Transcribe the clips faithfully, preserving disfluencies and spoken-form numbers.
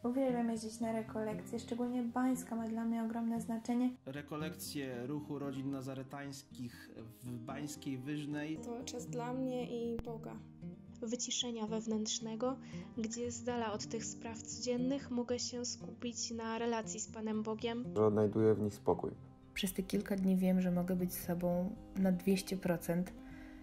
Uwielbiam jeździć na rekolekcje, szczególnie Bańska ma dla mnie ogromne znaczenie. Rekolekcje ruchu rodzin nazaretańskich w Bańskiej Wyżnej. To czas dla mnie i Boga. Wyciszenia wewnętrznego, gdzie z dala od tych spraw codziennych mogę się skupić na relacji z Panem Bogiem. Że odnajduję w nich spokój. Przez te kilka dni wiem, że mogę być z sobą na dwieście procent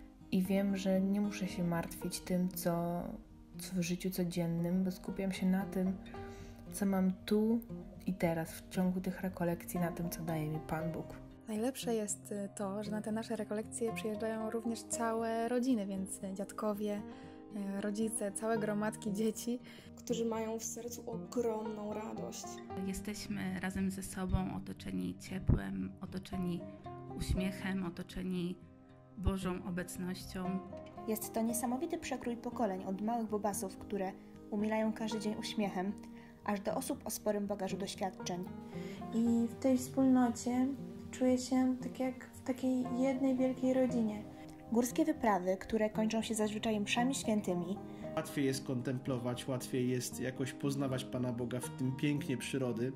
i wiem, że nie muszę się martwić tym, co, co w życiu codziennym, bo skupiam się na tym, co mam tu i teraz, w ciągu tych rekolekcji, na tym, co daje mi Pan Bóg. Najlepsze jest to, że na te nasze rekolekcje przyjeżdżają również całe rodziny, więc dziadkowie, rodzice, całe gromadki dzieci, którzy mają w sercu ogromną radość. Jesteśmy razem ze sobą otoczeni ciepłem, otoczeni uśmiechem, otoczeni Bożą obecnością. Jest to niesamowity przekrój pokoleń, od małych bobasów, które umilają każdy dzień uśmiechem, aż do osób o sporym bagażu doświadczeń. I w tej wspólnocie czuję się tak jak w takiej jednej wielkiej rodzinie. Górskie wyprawy, które kończą się zazwyczaj mszami świętymi. Łatwiej jest kontemplować, łatwiej jest jakoś poznawać Pana Boga w tym pięknie przyrody,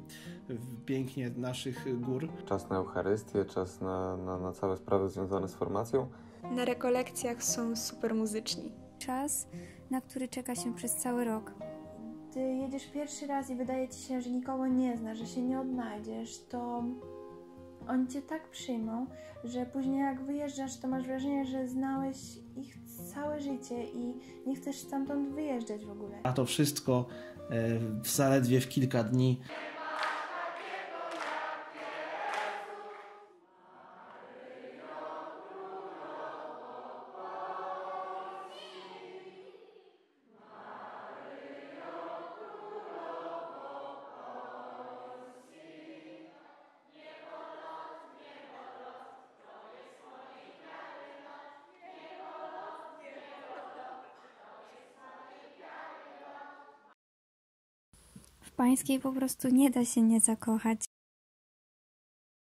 w pięknie naszych gór. Czas na Eucharystię, czas na, na, na całe sprawy związane z formacją. Na rekolekcjach są super muzyczni. Czas, na który czeka się przez cały rok. Ty jedziesz pierwszy raz i wydaje ci się, że nikogo nie znasz, że się nie odnajdziesz, to oni cię tak przyjmą, że później jak wyjeżdżasz, to masz wrażenie, że znałeś ich całe życie i nie chcesz stamtąd wyjeżdżać w ogóle. A to wszystko w zaledwie w kilka dni. W Pańskiej po prostu nie da się nie zakochać.